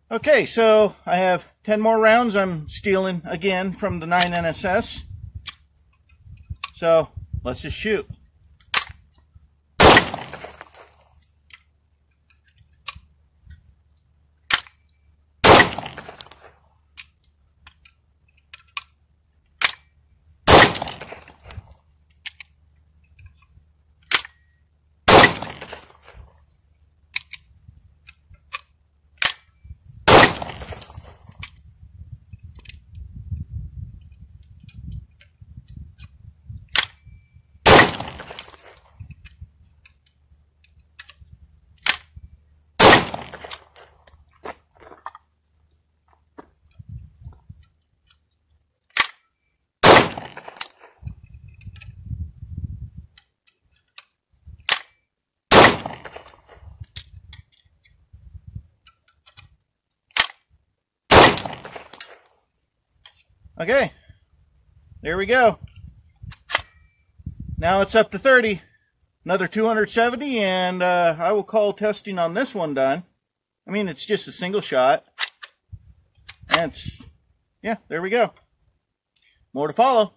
Okay, so I have 10 more rounds I'm stealing again from the 9NSS. So let's just shoot. Okay, there we go. Now it's up to 30, another 270, and I will call testing on this one done. I mean, it's just a single shot. And yeah, there we go. More to follow.